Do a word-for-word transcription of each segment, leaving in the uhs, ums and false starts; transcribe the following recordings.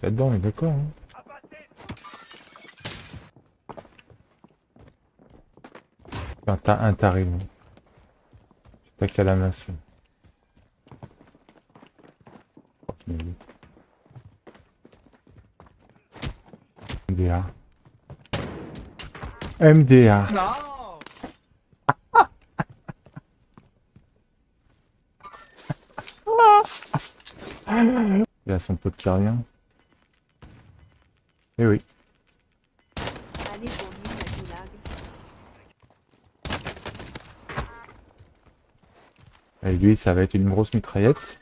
Là-dedans, on est d'accord. Hein. Enfin, t'as un taré, bon. T'as qu'à la masse. M D A. M D A. Non. Il a son pote qui revient. Eh oui. Allez pour lui, la goulag. Et lui, ça va être une grosse mitraillette.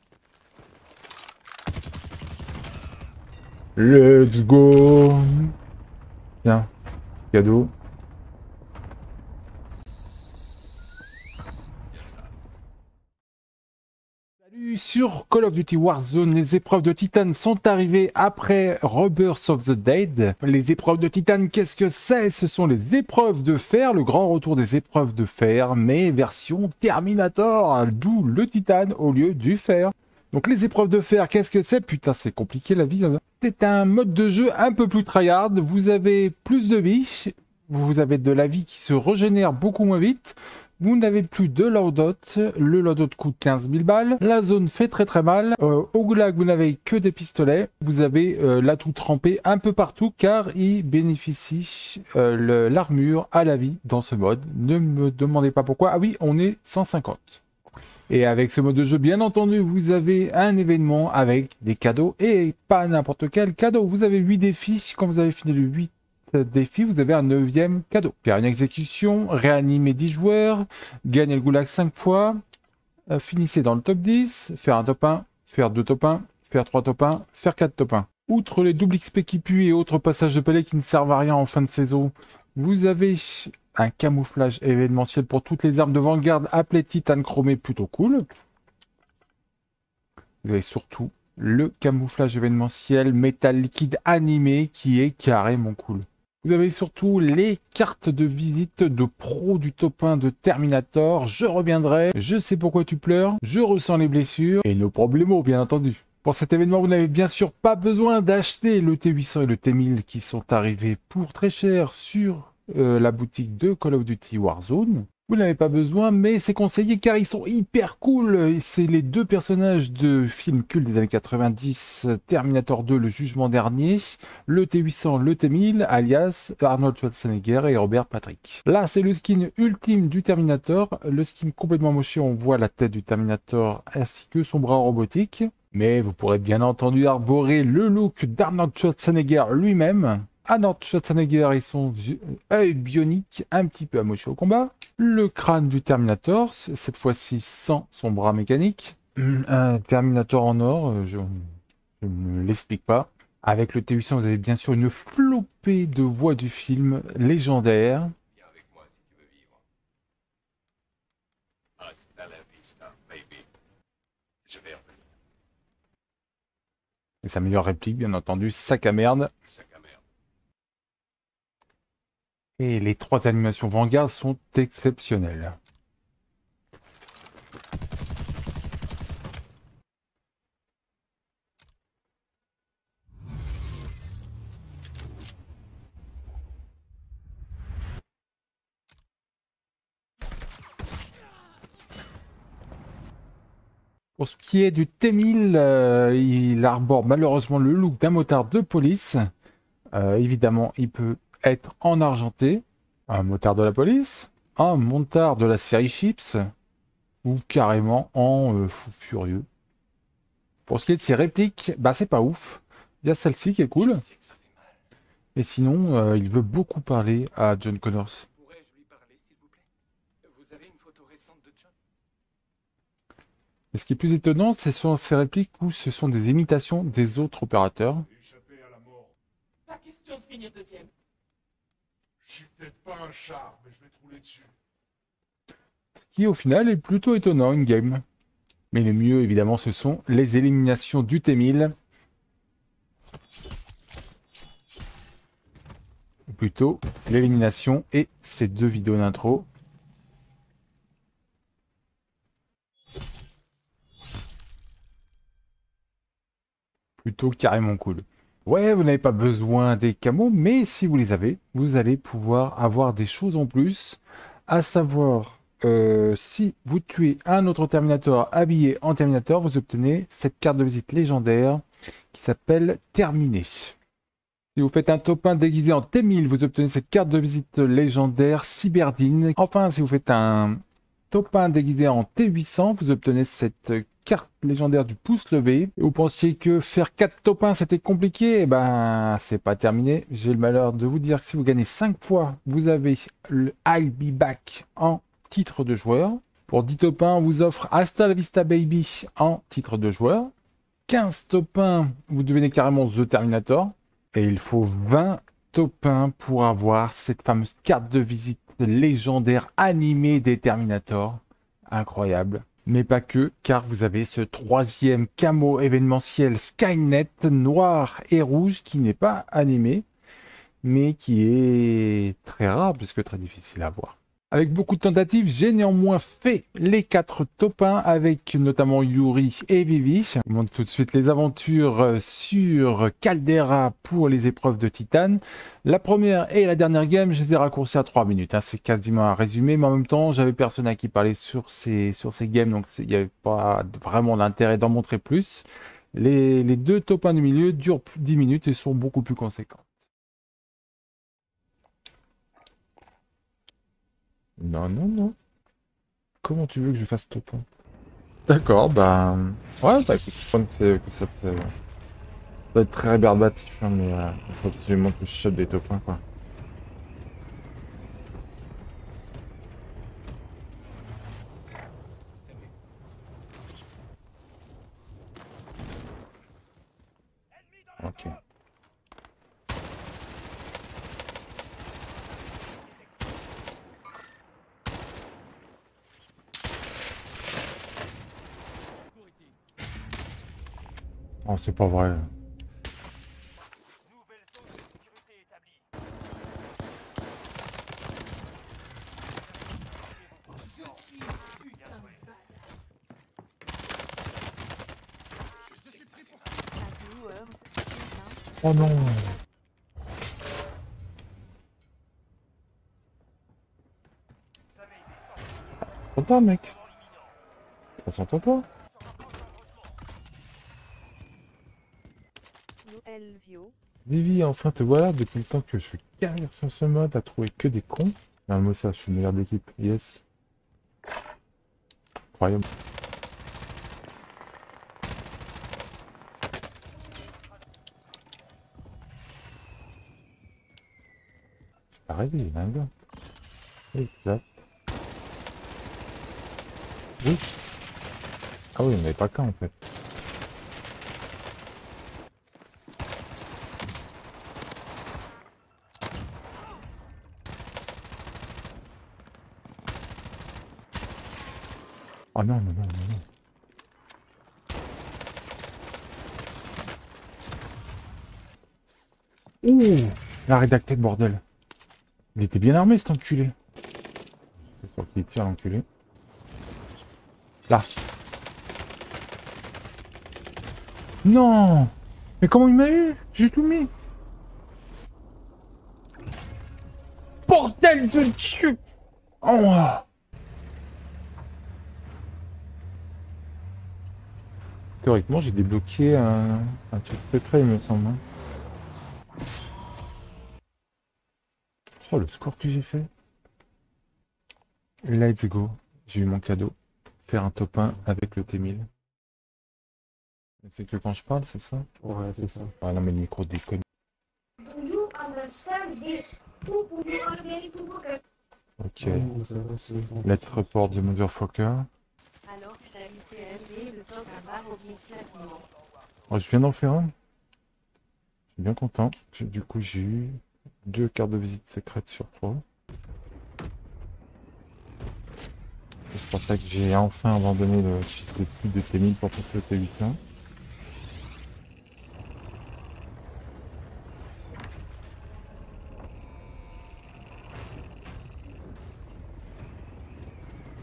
Let's go. Tiens, cadeau. Salut, sur Call of Duty Warzone, les épreuves de Titan sont arrivées après Rebirth of the Dead. Les épreuves de Titan, qu'est-ce que c'est? Ce sont les épreuves de fer, le grand retour des épreuves de fer, mais version Terminator, d'où le Titan au lieu du fer. Donc les épreuves de fer, qu'est-ce que c'est? Putain, c'est compliqué la vie. Hein. C'est un mode de jeu un peu plus tryhard, vous avez plus de vie, vous avez de la vie qui se régénère beaucoup moins vite. Vous n'avez plus de loadout, le loadout coûte quinze mille balles, la zone fait très très mal, euh, au goulag vous n'avez que des pistolets, vous avez euh, l'atout trempé un peu partout car il bénéficie euh, l'armure à la vie dans ce mode, ne me demandez pas pourquoi, ah oui on est cent cinquante. Et avec ce mode de jeu bien entendu vous avez un événement avec des cadeaux et pas n'importe quel cadeau, vous avez huit défis, quand vous avez fini le huit défi, vous avez un neuvième cadeau. Faire une exécution, réanimer dix joueurs, gagner le goulag cinq fois, euh, finissez dans le top dix, faire un top un, faire deux top un, faire trois top un, faire quatre top un. Outre les doubles X P qui puent et autres passages de palais qui ne servent à rien en fin de saison, vous avez un camouflage événementiel pour toutes les armes de Vanguard appelé Titan Chromé, plutôt cool. Vous avez surtout le camouflage événementiel métal liquide animé qui est carrément cool. Vous avez surtout les cartes de visite de pro du top un de Terminator. Je reviendrai, je sais pourquoi tu pleures, je ressens les blessures et nos problèmes bien entendu. Pour cet événement, vous n'avez bien sûr pas besoin d'acheter le T huit cents et le T mille qui sont arrivés pour très cher sur euh, la boutique de Call of Duty Warzone. Vous n'avez pas besoin, mais c'est conseillé car ils sont hyper cool. C'est les deux personnages de films cultes des années quatre-vingt-dix, Terminator deux, Le Jugement Dernier, le T huit cents, le T mille, alias Arnold Schwarzenegger et Robert Patrick. Là, c'est le skin ultime du Terminator. Le skin complètement moché, on voit la tête du Terminator ainsi que son bras robotique. Mais vous pourrez bien entendu arborer le look d'Arnold Schwarzenegger lui-même. Arnold Schwarzenegger et son œil bionique un petit peu amoché au combat. Le crâne du Terminator, cette fois-ci sans son bras mécanique. Un Terminator en or, je, je ne l'explique pas. Avec le T huit cents, vous avez bien sûr une flopée de voix du film légendaire. Viens avec moi si tu veux vivre. Hasta la vista, baby. Je vais revenir. Et sa meilleure réplique, bien entendu, sac à merde. Sac à merde. Et les trois animations Vanguard sont exceptionnelles. Pour ce qui est du T mille, euh, il arbore malheureusement le look d'un motard de police. Euh, évidemment, il peut être en argenté, un motard de la police, un montard de la série Chips, ou carrément en euh, fou furieux. Pour ce qui est de ses répliques, bah c'est pas ouf. Il y a celle-ci qui est cool. Je sais que ça fait mal. Et sinon, euh, il veut beaucoup parler à John Connors. Pourrais-je lui parler, s'il vous plaît? Vous avez une photo récente de John? Et ce qui est plus étonnant, ce sont ces répliques où ce sont des imitations des autres opérateurs. Échapper à la mort. Pas question de finir deuxième. Je suis peut-être pas un char, mais je vais te rouler dessus. Qui au final est plutôt étonnant in-game. Mais le mieux évidemment ce sont les éliminations du T mille. Ou plutôt l'élimination et ces deux vidéos d'intro. plutôt carrément cool. Ouais, vous n'avez pas besoin des camos, mais si vous les avez, vous allez pouvoir avoir des choses en plus, à savoir, euh, si vous tuez un autre Terminator habillé en Terminator, vous obtenez cette carte de visite légendaire qui s'appelle Terminé. Si vous faites un top un déguisé en T mille, vous obtenez cette carte de visite légendaire Cyberdine. Enfin, si vous faites un top un déguisé en T huit cents, vous obtenez cette carte légendaire du pouce levé. Et vous pensiez que faire quatre top un c'était compliqué? Eh ben, c'est pas terminé. J'ai le malheur de vous dire que si vous gagnez cinq fois, vous avez le I'll Be Back en titre de joueur. Pour dix top un, on vous offre Hasta la Vista Baby en titre de joueur. quinze top un, vous devenez carrément The Terminator. Et il faut vingt top un pour avoir cette fameuse carte de visite légendaire animée des Terminators. Incroyable. Mais pas que, car vous avez ce troisième camo événementiel Skynet noir et rouge qui n'est pas animé, mais qui est très rare puisque très difficile à voir. Avec beaucoup de tentatives, j'ai néanmoins fait les quatre top un avec notamment Yuri et Vivi. Je vous montre tout de suite les aventures sur Caldera pour les épreuves de Titan. La première et la dernière game, je les ai raccourcis à trois minutes. Hein. C'est quasiment un résumé, mais en même temps, j'avais personne à qui parler sur ces, sur ces games, donc il n'y avait pas vraiment l'intérêt d'en montrer plus. Les, les deux top un du milieu durent plus de dix minutes et sont beaucoup plus conséquents. Non, non, non. Comment tu veux que je fasse top un? D'accord, bah... Ouais, bah écoute, je pense que ça peut... ça peut être très rébarbatif, hein, mais euh, il faut absolument que je chope des top un, quoi. Ok. Oh, c'est pas vrai. Oh non. Trop tard, mec. On s'entend pas. Vivi, enfin te voilà, depuis le temps que je suis carrière sur ce mode, à trouver que des cons. Non, moi ça, je suis le meilleur d'équipe, yes. Incroyable. J'ai pas rêvé, il y a un gars. Exact. Oui. Ah oui, on n'avait pas qu'un en fait. Oh non, non, non, non, non. Ouh, la rédacté de bordel. Il était bien armé cet enculé. C'est sûr qu'il tire l'enculé. Là. Non. Mais comment il m'a eu? J'ai tout mis. Bordel de Dieu. Oh. Théoriquement, j'ai débloqué un, un truc secret, il me semble. Oh, le score que j'ai fait. Let's go. J'ai eu mon cadeau. Faire un top un avec le T mille. C'est que quand je parle, c'est ça? Ouais, c'est ça. Ah non, mais le micro déconne. Ok. Let's report the motherfucker. Alors que t'as eu C L D, le top un bar au classement. Oh, je viens d'en faire un. Je suis bien content. Du coup, j'ai eu deux cartes de visite secrètes sur trois. C'est pour ça que j'ai enfin abandonné le système de T mille pour passer au T huit là.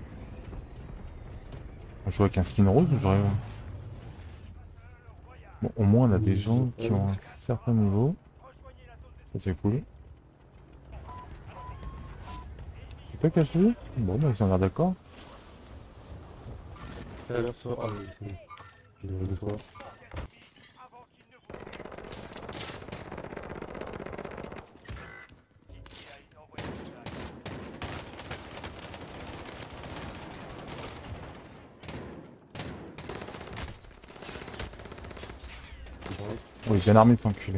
On joue avec un skin rose ou j'aurais... Bon, au moins on a des gens qui ont un certain niveau. Ça c'est cool. C'est toi qui as choisi? Bon bah ils ont l'air d'accord. C'est à l'heure soir. Ah oui, oui. Je devrais le voir. Oui, bien armé cet enculé.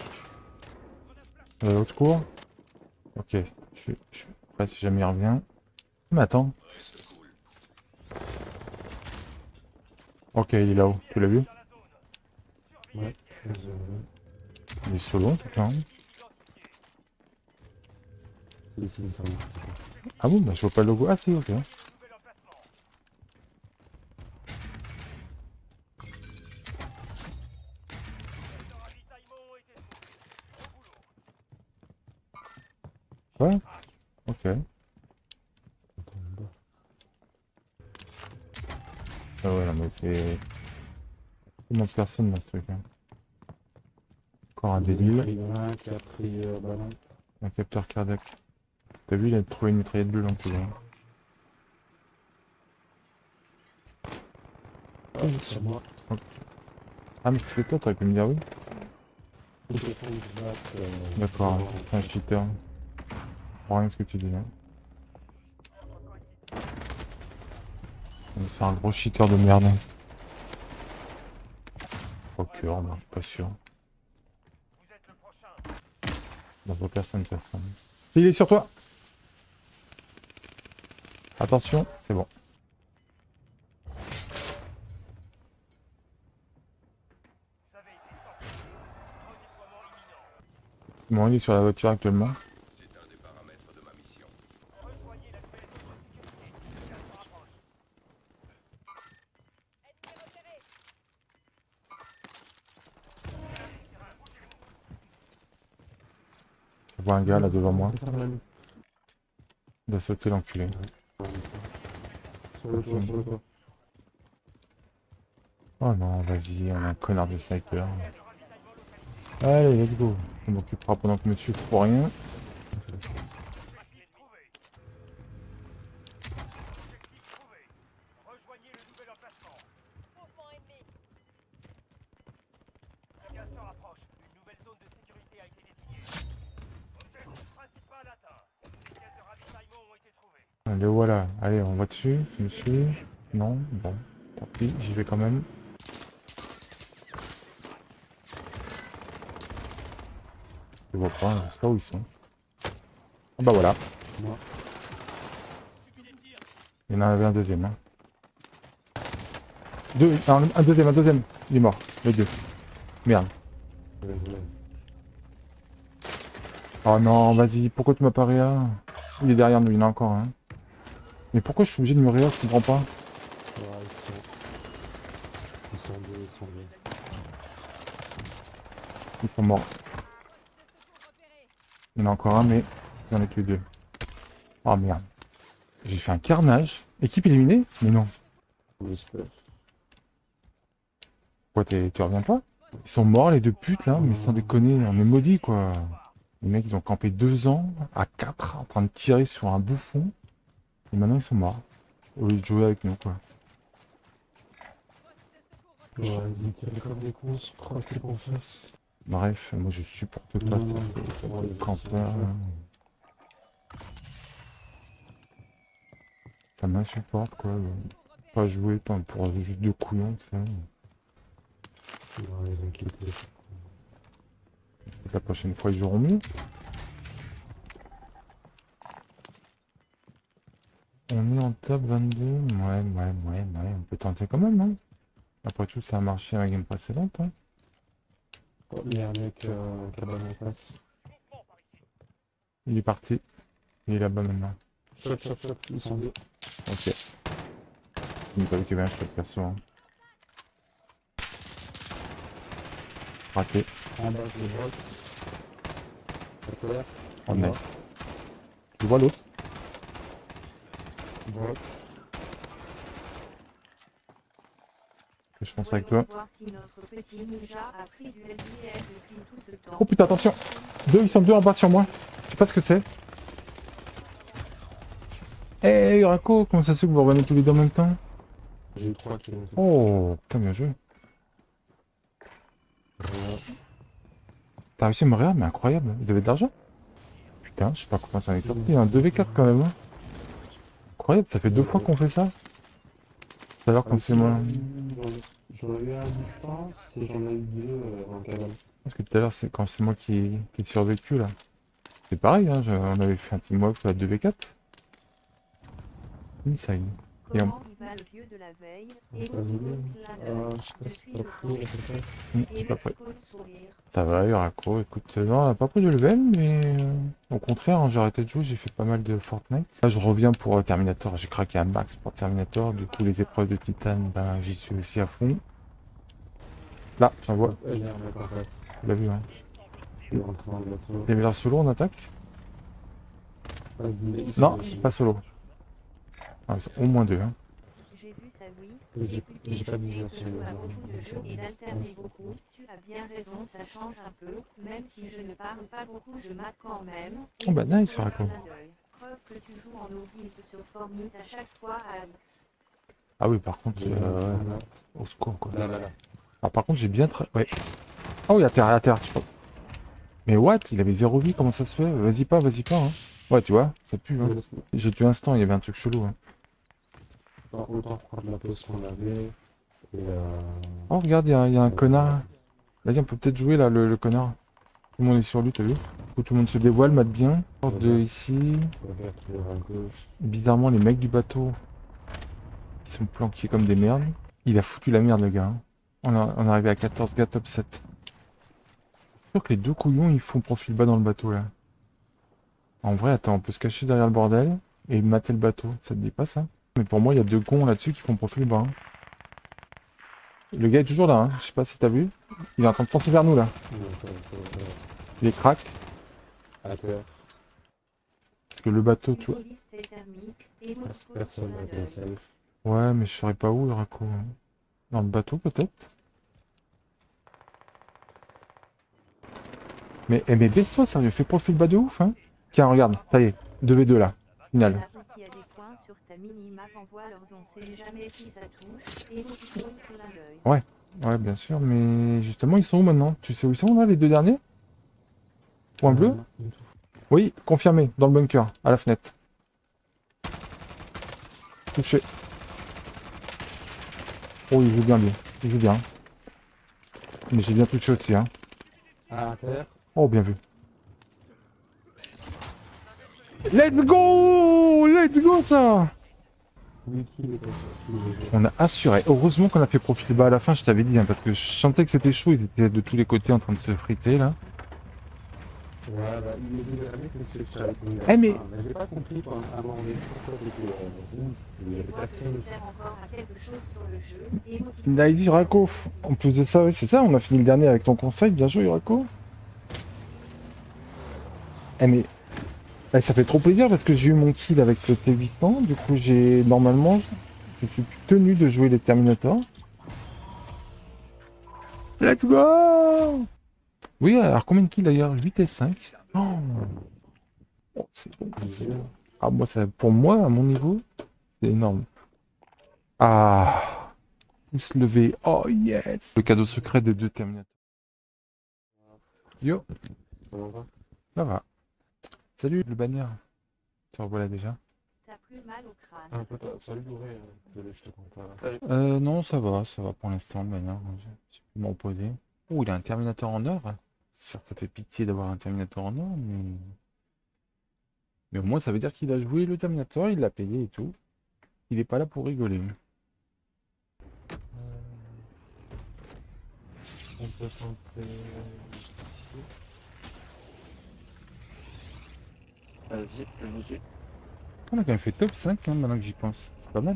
Euh, l'autre cours. Ok, je suis je suis prêt si jamais il revient. Mais attends. Ok, il est là-haut. Tu l'as vu? Ouais. Je... Il est solo en tout cas. Hein. C'est ici, ça marche. Ah bon, bah je vois pas le logo. Ah si, ok. Ouais. Ok. Ah ouais, non mais c'est... Combien de personnes dans ce truc hein. Encore un délire. Il y en a un qui a pris euh, ballon. Un capteur cardiaque. T'as vu, il a trouvé une mitraillette bleue dans le couloir. Ah, c'est moi. Ah mais c'était toi, t'aurais pu me dire oui. Il faut qu'on se batte, euh, D'accord, devant. c'est un cheater. Pour rien ce que tu dis là. C'est un gros cheater de merde. Procure, non, je suis pas sûr. On voit personne, personne. Il est sur toi. Attention, c'est bon. Bon, il est sur la voiture actuellement. C'est un des paramètres de ma mission. Je vois un gars là devant moi. Sur le Il a sauté l'enculé. toit, sur le toit. Oh non, vas-y, on a un connard de sniper. Allez, let's go. On m'occupera pendant que monsieur fout pour rien. Le voilà. Allez, on va dessus. Tu me suis? Non? Bon. Tant pis, j'y vais quand même. Je vois pas, je sais pas où ils sont. Ah bah voilà. Moi. Il y en avait un deuxième. Hein. Deux, un, un deuxième, un deuxième. Il est mort, les deux. Merde. Je l'ai, je l'ai. Oh non, vas-y, pourquoi tu m'as pas réa? Il est derrière nous, il y en a encore un. Mais pourquoi je suis obligé de me réa? Je comprends pas. Ouais, ils sont... Ils sont deux, ils sont deux. Ils sont morts. Il y en a encore un, mais il y en a que deux. Oh merde. J'ai fait un carnage. Équipe éliminée? Mais non. Mister. Quoi, t'es- tu reviens pas? Ils sont morts les deux putes là, mais sans déconner, on est maudits quoi. Les mecs ils ont campé deux ans à quatre en train de tirer sur un bouffon. Et maintenant ils sont morts. Au lieu de jouer avec nous quoi. Ouais, ils tirent comme des cons, je crois qu'ils qu'on fasse. Bref, moi je supporte pas Non, non, ce- c'est bon, ce les campeur. autres, Ça m'insupporte quoi. Pas jouer pas pour juste deux couillons, tu sais. Non, les inquiétés. La prochaine fois ils joueront mieux. On est en top vingt-deux. Ouais, ouais, ouais, ouais, on peut tenter quand même, hein. Après tout, ça a marché à la game précédente, hein. Oh, il y a un mec euh, qui a balle en face. Il est parti. Il est là-bas maintenant. Shot, shot, shot, ils sont deux. Ok. Il n'a pas vu qu'il y avait un shot perso, hein. Raté. En bas, je vois. À terre. On bas. est. Tu vois l'autre? Droite. Que Je pense avec toi. Voir si notre petit ninja a pris du L B L depuis tout ce temps. Oh putain, attention. Deux, ils sont deux en bas sur moi. Je sais pas ce que c'est. Eh, hey, Urako, comment ça se fait que vous revenez tous les deux en même temps? J'ai eu trois kilomètres. Oh, putain, bien joué. Voilà. T'as réussi à me regarder, mais incroyable. Vous avez de l'argent? Putain, je sais pas comment ça en est sorti. Un deux v quatre quand même. Hein. Incroyable, ça fait deux fois qu'on fait ça. Tout à l'heure, quand c'est moi. J'en ai eu un à distance et j'en ai eu deux euh, en cavale. Parce que tout à l'heure, c'est quand c'est moi qui, qui ai survécu là. C'est pareil, hein, je- on avait fait un teamwork à deux v quatre. Inside. Et on... Comment il va le vieux de la veille? Et Ça veut dire, euh, depuis pas le pris, temps. peut-être. Hum, Et j'ai pas le pris. psycho de sourire. Ça va, Urako. Écoute, euh, non, on n'a pas pris de level, mais euh, au contraire, hein, j'ai arrêté de jouer, j'ai fait pas mal de Fortnite. Là, je reviens pour euh, Terminator. J'ai craqué un max pour Terminator. Du coup, les épreuves de Titan, ben, j'y suis aussi à fond. Là, j'en vois. Elle est en mec en face. Tu l'as vu, hein. Je suis rentré dans le bateau. T'as mis leur solo, on attaque? Vas-y, ils sont Non, dessus. pas solo. Ah, ils sont au moins deux, hein. J'ai vu ça, oui. J'ai- Écoutez, j'ai je pas sais mis que bien tu sur joues le- à beaucoup de jeux et d'alterner beaucoup. Tu as bien raison, ça change un peu. Même si je ne parle pas beaucoup, je mate quand même. Oh bah nice, Clin Urako. d'œil. Preuve que tu joues en no-build sur Fortnite à chaque fois à X. Ah oui, par contre, J'ai- euh, voilà. au secours, quoi. Là, là, là. Ah, par contre, j'ai bien tra... Ouais. Oh, il y a terre, à terre, je crois. Mais what? Il avait zéro vie, comment ça se fait? Vas-y pas, vas-y pas, hein. Ouais, tu vois, ça pue, hein. J'ai tué instant, il y avait un truc chelou, hein. Autant autant prendre la pause qu'on avait. Et euh... Oh, regarde, il y, a- il y a un connard. Vas-y, on peut peut-être jouer, là, le, le connard. Tout le monde est sur lui, t'as vu? Où tout le monde se dévoile, mate bien. Porte de ici. regarde toujours à gauche. Bizarrement, les mecs du bateau, ils sont planqués comme des merdes. Il a foutu la merde, le gars. hein. On, a- on est arrivé à quatorze gars top sept. Je sûr que les deux couillons, ils font profil bas dans le bateau, là. En vrai, attends, on peut se cacher derrière le bordel et mater le bateau. Ça te dit pas, ça? Mais pour moi, il y a deux cons là-dessus qui font profil bas. hein. Le gars est toujours là, hein. Je sais pas si t'as vu. Il est en train de foncer vers nous, là. Donc, euh, euh, Il est crack. à terre. Parce que le bateau, tu vois... Utilise tes thermiques et mot Personne n'a été safe. Ouais, mais je saurais pas où, le racco. hein. Dans le bateau, peut-être? Mais, eh, mais baisse-toi, sérieux, fais profil bas de ouf, hein. Tiens, regarde, ça y est, deux v deux là, final. S'il y a des coins sur ta mini-map, envoie-leur, on sait jamais si ça touche. Et mot clin d'œil. Ouais, bien sûr, mais justement, ils sont où maintenant? Tu sais où ils sont, là, les deux derniers? Point bleu? Non, du tout. Oui, confirmé, dans le bunker, à la fenêtre. Touché. Oh, il joue bien, bien. Il joue bien. Mais j'ai bien touché aussi, hein. À terre. Oh, bien vu. Let's go! Let's go, ça! Oui, qui était ça? On a assuré. Heureusement qu'on a fait profil bas à la fin, je t'avais dit, hein, parce que je sentais que c'était chaud. Ils étaient de tous les côtés en train de se friter, là. Voilà, il me dit jamais que c'est ça avec une Eh, mais- Ah, j'ai pas compris quand avant on est pourquoi c'était euh, rouge. Il y avait Vois que personne. ça sert encore à quelque chose sur le jeu. Et motive. Naidi Rako. En plus de ça, oui, c'est ça, on a fini le dernier avec ton conseil. Bien joué, Rako. Eh, mais. Eh, ça fait trop plaisir parce que j'ai eu mon kill avec le T huit cents. Du coup, j'ai. Normalement, je suis tenu de jouer les Terminators. Let's go! Oui, alors combien de kills d'ailleurs? huit et cinq. Oh, Oh, c'est bon, c'est bon. Ah, moi, ça, pour moi, à mon niveau, c'est énorme. Ah, pouce levé. Oh yes. Le cadeau secret des deux Terminators. Yo, Comment ça? ça va. Salut le bannière. Tu revoilà déjà? T'as plus mal au crâne. Un peu tard. Salut Doré. euh, Désolé, je te compte pas. Salut. Euh, non, ça va, ça va pour l'instant, le bannière. J'ai j'ai pu m'en reposer. Oh, il a un Terminator en or. Certes, ça fait pitié d'avoir un Terminator en or, mais... Mais au moins, ça veut dire qu'il a joué le Terminator, il l'a payé et tout. Il est pas là pour rigoler. On peut tenter. Vas-y, je vous suis. On a quand même fait top cinq, hein, maintenant que j'y pense. C'est pas mal.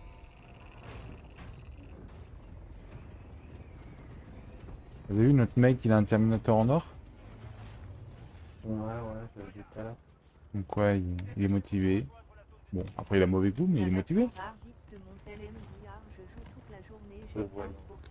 Vous avez vu notre mec, il a un Terminator en or? Ouais, ouais, je l'ai dit tout à l'heure. Donc quoi, il, il est motivé. Bon, après il a mauvais goût, mais il est motivé. Barre vite de mon tel M D R, je joue toute la journée, Je j'ai vois. quinze pour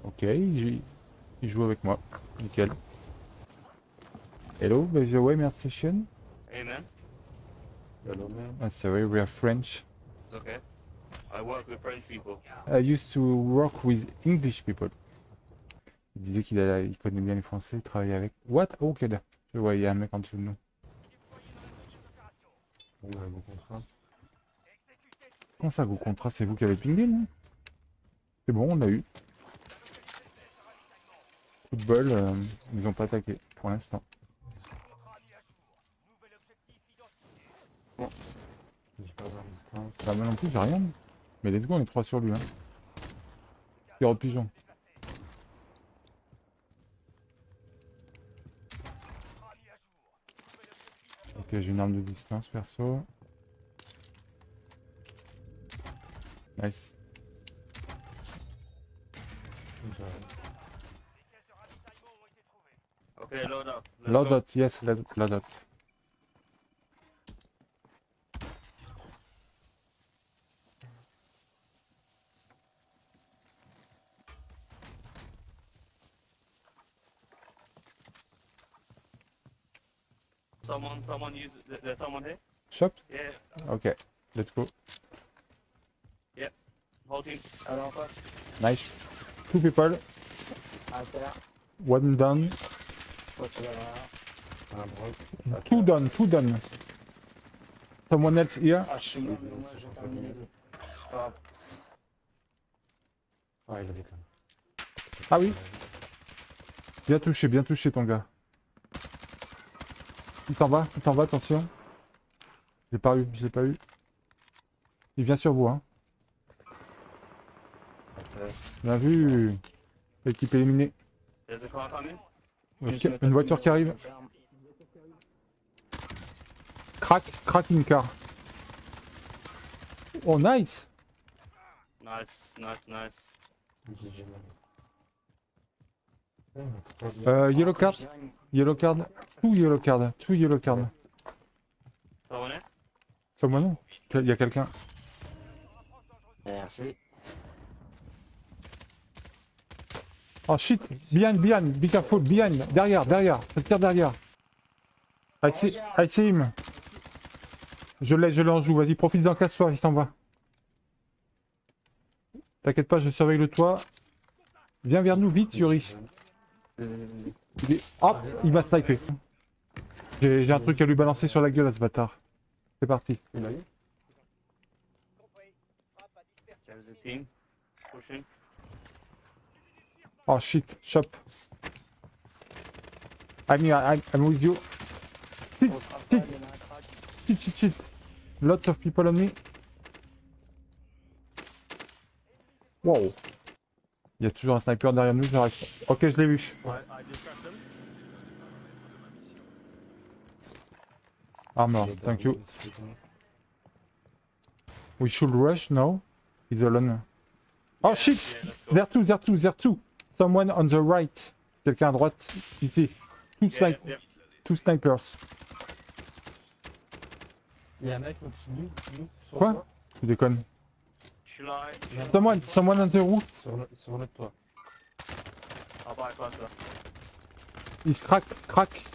Ok, il, il joue avec moi. Nickel. Hello, by the way, Mercy station. Hey man, Hello, man. Ah, sorry, we are French. it's okay. I work with French people. I used to work with English people. Il disait qu'il a- il connaît bien les Français, il travaille avec. What? Oh, ok, là. Je vois, il y a un mec en dessous de nous. On a mon contrat. Comment ça, vos contrats, c'est vous qui avez pingé, non? C'est bon, on l'a eu. Coup de bol, euh, ils n'ont pas attaqué pour l'instant. J'ai pas de distance. Bah, moi non plus, j'ai rien. Mais let's go, on est trois sur lui. Hein. Tire pigeon. Ok, j'ai une arme de distance perso. Nice. Okay, load up. Let's Load go. out, yes, load load out. Someone, someone use. th- There's someone here. Shop? Yeah, Ok, let's go. whole team. Alors en face. Nice. Two people, À terre. one down. Toi tu vas là. Un broc. Two down, two down. Someone else here. Ah je suis mort, mais moi j'ai terminé les deux. Ah, Ah, il avait quand même. Ah oui. Bien touché, bien touché ton gars. Il t'en va, il t'en va, attention. Je l'ai pas eu, je l'ai pas eu. Il vient sur vous, hein. Bien vu. L'équipe éliminée. there's a car coming. Ok, une voiture qui arrive. Crack, crack in car. Oh nice. Nice, nice, nice. G G, man. Ouais, on a trois vies. Euh, yellow card, yellow card. Two yellow card, two yellow card. Someone here? Someone? Il y a quelqu'un. Merci. Oh shit, behind, behind, be careful, behind, derrière, derrière, je tire derrière. I see, I see him. Je l'ai, je l'ai en joue, vas-y, profite-en, casse-toi, il s'en va. T'inquiète pas, je surveille le toit. Viens vers nous, vite, Yuri. Il est... Hop, il m'a snipé. J'ai j'ai un truc à lui balancer sur la gueule à ce bâtard. C'est parti. Il a eu? There's a team. Pushing. Oh shit, shop. I'm here, I'm, I'm with you. On se rappelle, il y en a un crack. Shit, shit, shit. Lots of people on me. Wow. Il y a toujours un sniper derrière nous, j'arrive. Ok, je l'ai vu. Ouais, I distract them. Armor, thank you. We should rush now. He's alone. Oh shit! Yeah, let's go. There two, there two, there two. Someone on the right. Quelqu'un à droite. Ici. Two, Yeah, sni yeah, two snipers. Il y a un mec au-dessus de nous, nous, sur Quoi? le toit. Tu déconnes. Should I? Someone, someone on the roof. Sur le, sur le toit. I'll buy faster. He's crack, crack.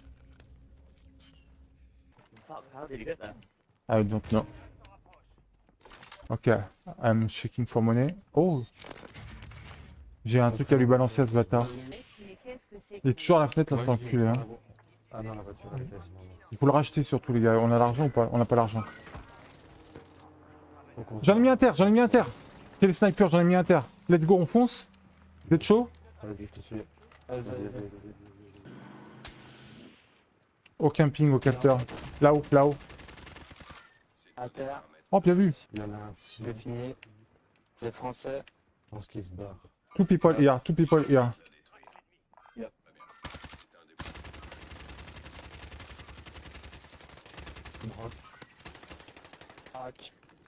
How, how did you get that? I don't know. Ok, I'm checking for money. Oh! J'ai un truc à lui balancer à ce bâtard. Mais qu'est-ce que c'est Il est toujours à la fenêtre, là, Ouais, cet j'ai- enculé, hein. Ah non, la voiture elle est quasiment morte. Il faut le racheter surtout, les gars. On a l'argent ou pas? On n'a pas l'argent. Faut qu'on- J'en ai mis un terre, j'en ai mis un terre. Quel sniper, j'en ai mis un terre. Let's go, on fonce. Vous êtes chaud? Vas-y, je te suis. Vas-y, Vas-y, vas-y. vas-y, vas-y. Aucun ping au capteur. Là-haut, là-haut. À terre. Oh, bien vu. Il y en a un, si C'est fini. C'est français. je pense qu'il se barre. Two people here, two people here. Broc. Crack.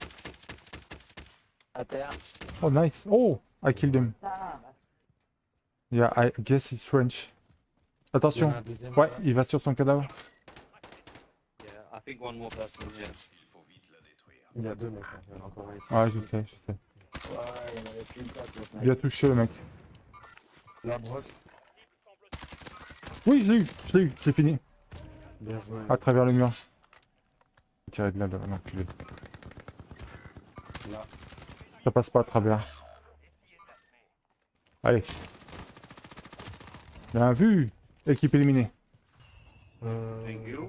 À terre. Oh, nice. Oh, I killed him. Yeah, I guess he's French. Il y en Attention. a un deuxième Ouais, là. il va sur son cadavre. Yeah, I think one more person here. Il y a deux mecs, hein. Il y en a encore un ici. Ouais, je sais, je sais. Ouais, il y en avait plus une patte, le sniper. Bien touché, le mec. La broche. Oui, je l'ai eu, je l'ai eu, j'ai fini. Bien joué. À travers le mur. Tirer de là, là, l'enculé. Là. Ça passe pas à travers. Allez. Bien vu. Équipe éliminée. Euh... Thank you.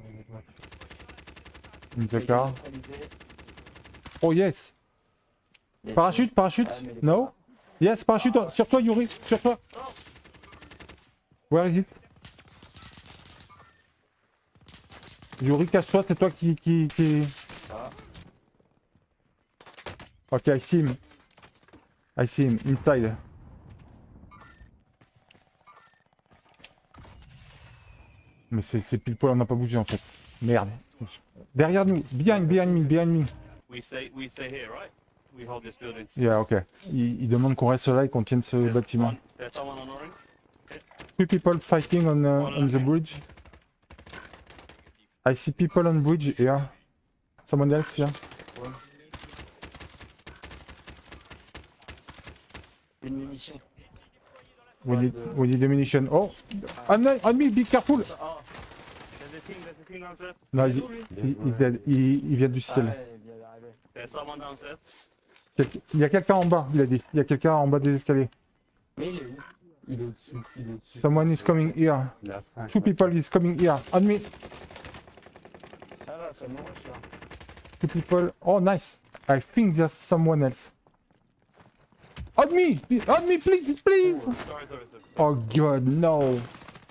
Mizaka. Oh yes. Parachute, parachute. No. Yes, parachute. Sur toi, Yuri. Sur toi. Where is it? Yuri, cache-toi, c'est toi qui... qui, qui... Ah. Ok, I see him. I see him, inside. Mais c'est pile poil, on n'a pas bougé en fait. Merde. Derrière nous. Behind, behind me, behind me. We stay, we stay here, right? We hold this building. Yeah, ok. Il, il demande qu'on reste là et qu'on tienne ce There's bâtiment. one- There's someone on orange. Two people fighting on, uh, on the bridge. I see people on bridge here. Someone else here. Une munition. We need, we need ammunition. Oh! On me, on me, be careful! Oh, there's a team, there's a team downstairs. Non, il, il, il, est dead. il, il vient du Ah ciel. ouais, il vient d'arriver. There's someone downstairs. Quel- Il y a quelqu'un en bas, il a dit. Il y a quelqu'un en bas des escaliers. Mais il est où? Il est au-dessus, il est au-dessus. Someone is coming here. Il a cinq. Two people is coming here. On me. Ah là, ça me rush là. Two people. Oh, nice. I think there's someone else. On me! On me, please, please! Sorry, sorry, sorry. Oh god, no!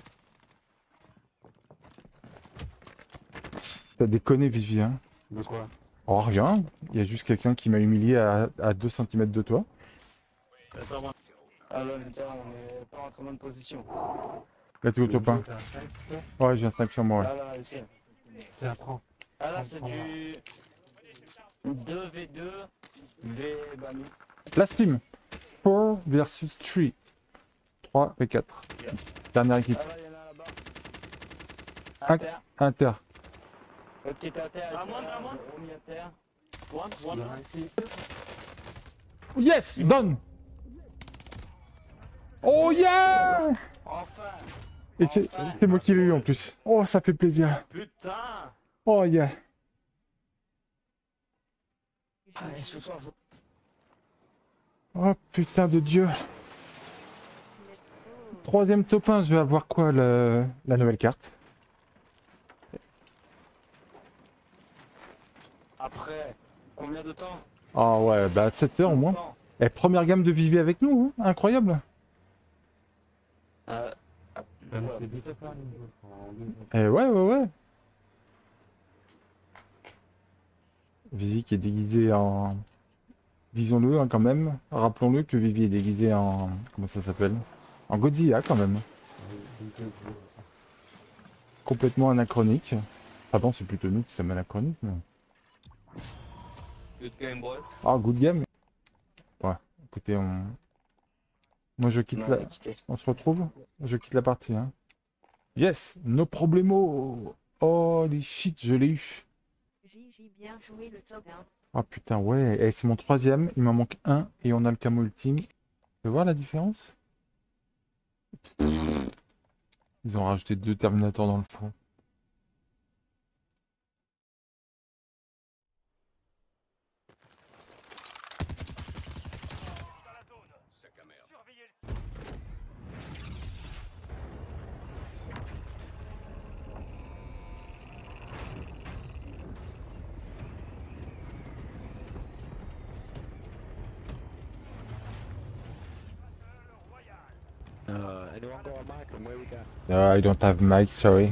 T'as déconné, Vivi, hein? De quoi? Oh, rien. Il y a juste quelqu'un qui m'a humilié à, à deux centimètres de toi. There's someone. Ah là, les gars, on est pas en très bonne position. Là, t'es au top un. Ouais, j'ai un snipe sur moi, ouais. Ah là, ici. Tiens, prends. Ah là, c'est du deux v deux V Bami. Last team. four versus three. trois v quatre. Yeah. Dernière équipe. Ah là, il y en a là-bas. Un- À terre. Inter. L'autre qui était à terre, Ah, ici, moi, là, ah, moi. remis à terre. One, one. Yes! Done! Oh yeah! Enfin! Et c'est c'est moi qui l'ai eu en plus. Oh, ça fait plaisir. Putain! Oh yeah. Ah, et ce soir, je... Oh putain de Dieu. Let's go. Troisième top un, je vais avoir quoi, le... la nouvelle carte? Après, combien de temps? Ah ouais, bah sept heures au moins. Temps. Et première gamme de Vivi avec nous, hein, incroyable. Euh, Ben, ouais. c'est dix-sept heures, nous, en deux jours. Et ouais, ouais, ouais. Vivi qui est déguisée en... Disons-le hein, quand même. Rappelons-le que Vivi est déguisée en... Comment ça s'appelle? En Godzilla quand même. Complètement anachronique. Pardon, c'est plutôt nous qui sommes anachroniques. Mais... Good game, boys. Ah, good game. Ouais, écoutez, on... Moi je quitte non, la... quittez. On se retrouve? Je quitte la partie, hein. Yes, no problemo. Holy shit, je l'ai eu. J J bien joué le top un. Ah putain, ouais. Et c'est mon troisième, il m'en manque un et on a le camo ultime. Tu peux voir la différence? Ils ont rajouté deux Terminators dans le fond. Uh, anyone got a mic and where we go? No, I don't have mic, sorry.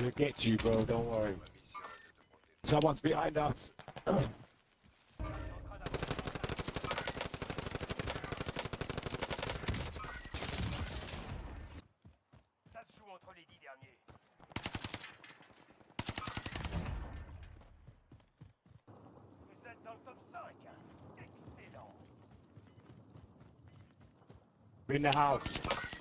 gonna get you, bro. Don't worry. Someone's behind us. Ça se joue entre les dix derniers. Vous êtes dans le top cinq. Excellent. We're in the house.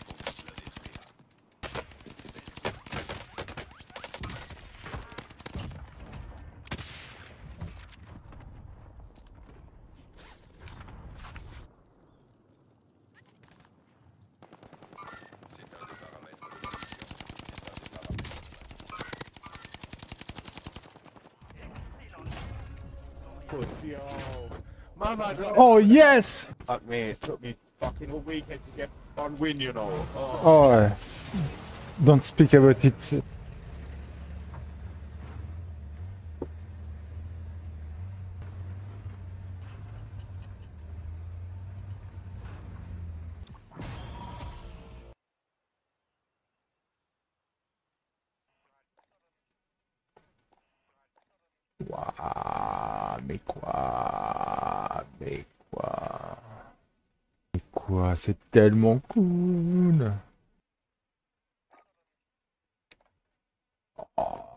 Pussy, oh. Mama, got Oh yes! Fuck me, it took me fucking a weekend to get one win, you know. Oh. Oh ouais. Don't speak about it. Waouh, mais quoi? Mais quoi? Mais quoi? C'est tellement cool! Oh.